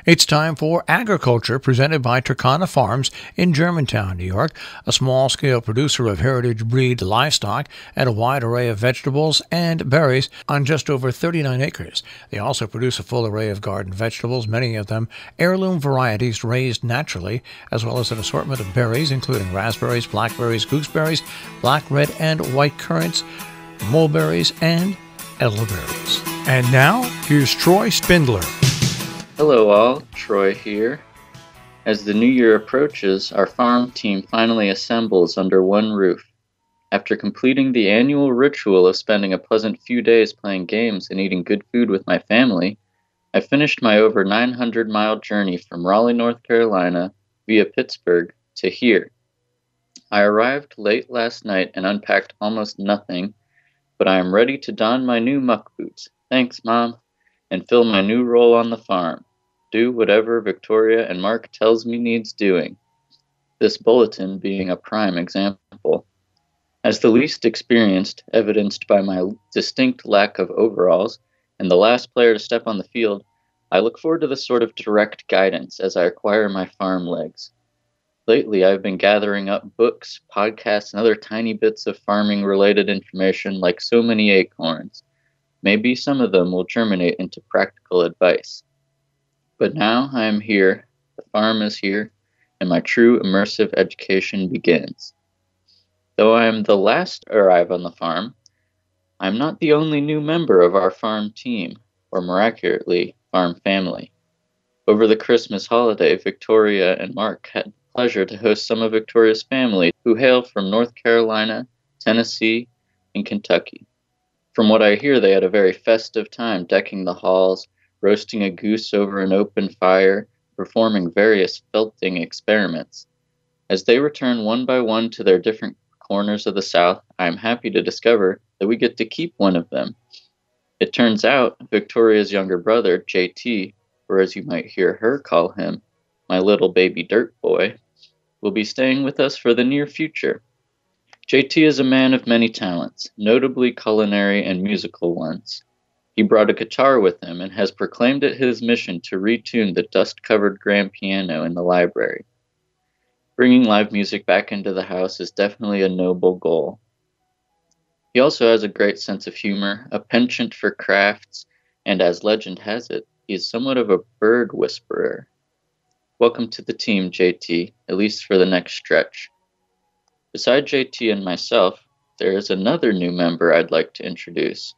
It's time for Agriculture, presented by Turkana Farms in Germantown, New York, a small-scale producer of heritage breed livestock and a wide array of vegetables and berries on just over 39 acres. They also produce a full array of garden vegetables, many of them heirloom varieties raised naturally, as well as an assortment of berries, including raspberries, blackberries, gooseberries, black, red, and white currants, mulberries, and elderberries. And now, here's Troy Spindler. Hello all, Troy here. As the new year approaches, our farm team finally assembles under one roof. After completing the annual ritual of spending a pleasant few days playing games and eating good food with my family, I finished my over 900-mile journey from Raleigh, North Carolina, via Pittsburgh, to here. I arrived late last night and unpacked almost nothing, but I am ready to don my new muck boots, thanks Mom, and fill my new role on the farm. Do whatever Victoria and Mark tells me needs doing, this bulletin being a prime example. As the least experienced, evidenced by my distinct lack of overalls, and the last player to step on the field, I look forward to this sort of direct guidance as I acquire my farm legs. Lately, I've been gathering up books, podcasts, and other tiny bits of farming-related information like so many acorns. Maybe some of them will germinate into practical advice. But now I am here, the farm is here, and my true immersive education begins. Though I am the last to arrive on the farm, I am not the only new member of our farm team, or more accurately, farm family. Over the Christmas holiday, Victoria and Mark had the pleasure to host some of Victoria's family who hail from North Carolina, Tennessee, and Kentucky. From what I hear, they had a very festive time decking the halls, roasting a goose over an open fire, performing various felting experiments. As they return one by one to their different corners of the South, I am happy to discover that we get to keep one of them. It turns out Victoria's younger brother, JT, or as you might hear her call him, my little baby dirt boy, will be staying with us for the near future. JT is a man of many talents, notably culinary and musical ones. He brought a guitar with him and has proclaimed it his mission to retune the dust-covered grand piano in the library. Bringing live music back into the house is definitely a noble goal. He also has a great sense of humor, a penchant for crafts, and as legend has it, he is somewhat of a bird whisperer. Welcome to the team, JT, at least for the next stretch. Beside JT and myself, there is another new member I'd like to introduce.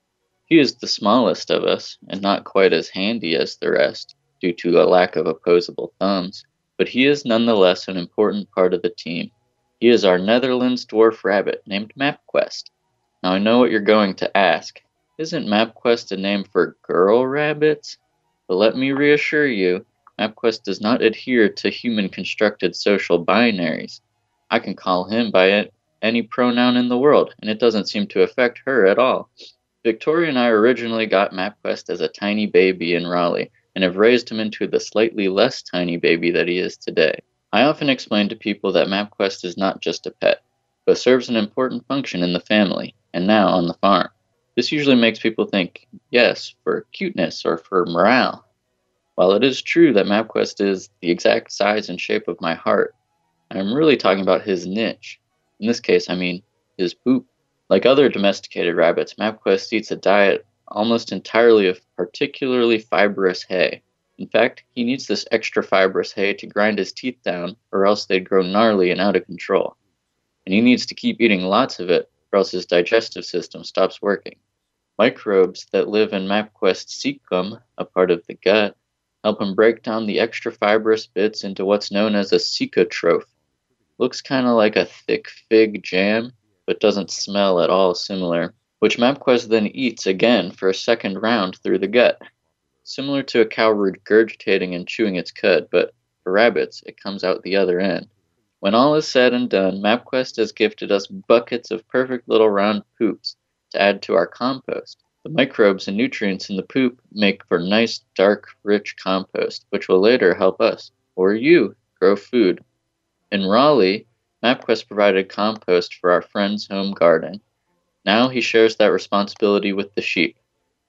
He is the smallest of us, and not quite as handy as the rest, due to a lack of opposable thumbs, but he is nonetheless an important part of the team. He is our Netherlands dwarf rabbit named MapQuest. Now I know what you're going to ask. Isn't MapQuest a name for girl rabbits? But let me reassure you, MapQuest does not adhere to human-constructed social binaries. I can call him by any pronoun in the world, and it doesn't seem to affect her at all. Victoria and I originally got MapQuest as a tiny baby in Raleigh, and have raised him into the slightly less tiny baby that he is today. I often explain to people that MapQuest is not just a pet, but serves an important function in the family, and now on the farm. This usually makes people think, yes, for cuteness or for morale. While it is true that MapQuest is the exact size and shape of my heart, I am really talking about his niche. In this case, I mean his poop. Like other domesticated rabbits, MapQuest eats a diet almost entirely of particularly fibrous hay. In fact, he needs this extra fibrous hay to grind his teeth down, or else they'd grow gnarly and out of control. And he needs to keep eating lots of it, or else his digestive system stops working. Microbes that live in MapQuest's cecum, a part of the gut, help him break down the extra fibrous bits into what's known as a cecotroph. Looks kind of like a thick fig jam, but doesn't smell at all similar, which MapQuest then eats again for a second round through the gut. Similar to a cow regurgitating and chewing its cud, but for rabbits, it comes out the other end. When all is said and done, MapQuest has gifted us buckets of perfect little round poops to add to our compost. The microbes and nutrients in the poop make for nice, dark, rich compost, which will later help us, or you, grow food. In Raleigh, MapQuest provided compost for our friend's home garden. Now he shares that responsibility with the sheep.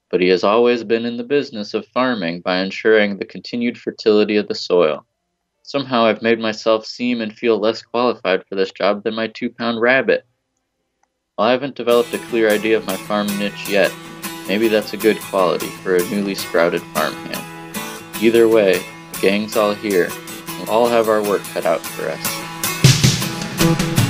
but he has always been in the business of farming by ensuring the continued fertility of the soil. Somehow I've made myself seem and feel less qualified for this job than my 2-pound rabbit. While I haven't developed a clear idea of my farm niche yet, maybe that's a good quality for a newly sprouted farmhand. Either way, the gang's all here. We'll all have our work cut out for us.